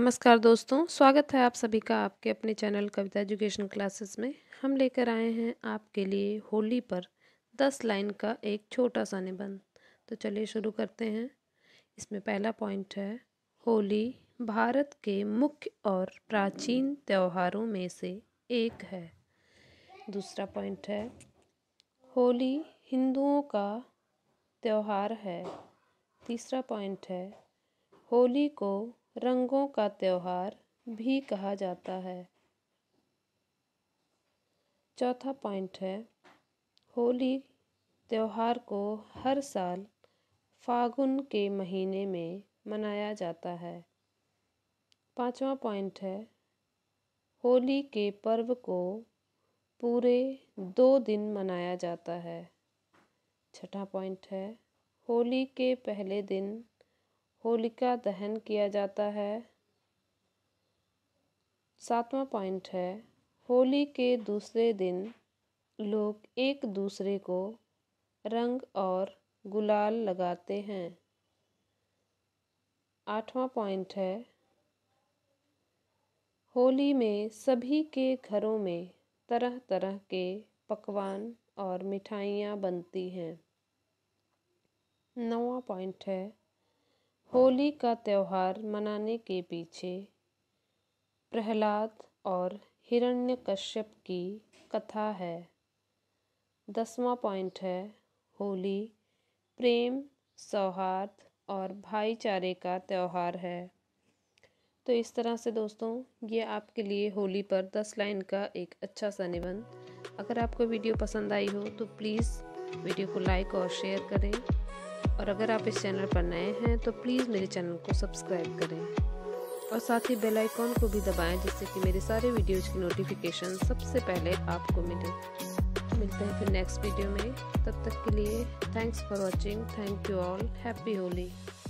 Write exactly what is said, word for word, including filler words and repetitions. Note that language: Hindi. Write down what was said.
नमस्कार दोस्तों, स्वागत है आप सभी का आपके अपने चैनल कविता एजुकेशन क्लासेस में। हम लेकर आए हैं आपके लिए होली पर दस लाइन का एक छोटा सा निबंध। तो चलिए शुरू करते हैं। इसमें पहला पॉइंट है, होली भारत के मुख्य और प्राचीन त्योहारों में से एक है। दूसरा पॉइंट है, होली हिंदुओं का त्योहार है। तीसरा पॉइंट है, होली को रंगों का त्योहार भी कहा जाता है। चौथा पॉइंट है, होली त्योहार को हर साल फागुन के महीने में मनाया जाता है। पांचवा पॉइंट है, होली के पर्व को पूरे दो दिन मनाया जाता है। छठा पॉइंट है, होली के पहले दिन होलिका दहन किया जाता है। सातवां पॉइंट है, होली के दूसरे दिन लोग एक दूसरे को रंग और गुलाल लगाते हैं। आठवां पॉइंट है, होली में सभी के घरों में तरह तरह के पकवान और मिठाइयाँ बनती हैं। नौवां पॉइंट है, होली का त्योहार मनाने के पीछे प्रहलाद और हिरण्यकश्यप की कथा है। दसवां पॉइंट है, होली प्रेम, सौहार्द और भाईचारे का त्योहार है। तो इस तरह से दोस्तों, ये आपके लिए होली पर दस लाइन का एक अच्छा सा निबंध। अगर आपको वीडियो पसंद आई हो तो प्लीज़ वीडियो को लाइक और शेयर करें, और अगर आप इस चैनल पर नए हैं तो प्लीज़ मेरे चैनल को सब्सक्राइब करें और साथ ही बेल आइकॉन को भी दबाएं, जिससे कि मेरे सारे वीडियोज़ की नोटिफिकेशन सबसे पहले आपको मिले। मिलते हैं फिर नेक्स्ट वीडियो में। तब तक के लिए thanks for watching. Thank you all. Happy Holi.